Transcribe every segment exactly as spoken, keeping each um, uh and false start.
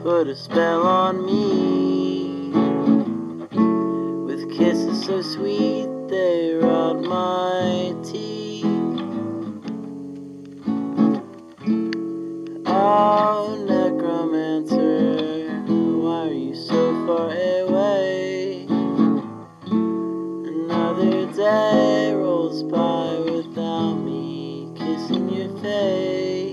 put a spell on me, with kisses so sweet they rot my teeth. Oh, necromancer, why are you so far away? Another day rolls by without me kissing your face.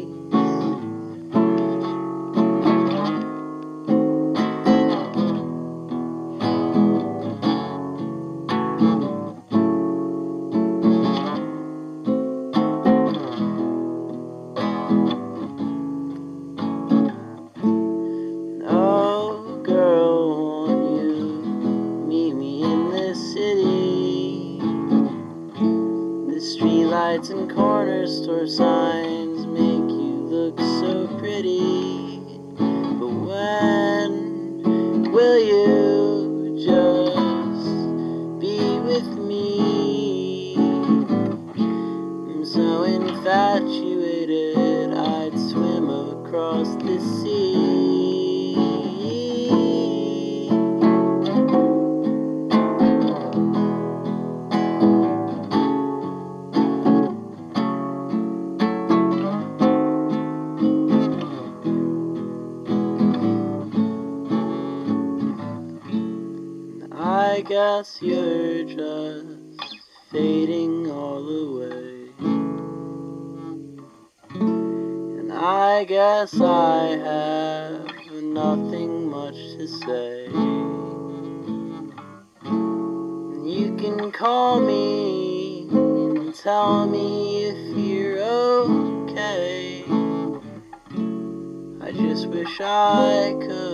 Oh, girl, won't you meet me in this city? The streetlights and corner store signs make you look so pretty. But when will you just be with me? I'm so infatuated I'd swim across the sea. I guess you're just fading all away, and I guess I have nothing much to say. You can call me and tell me if you're okay. I just wish I could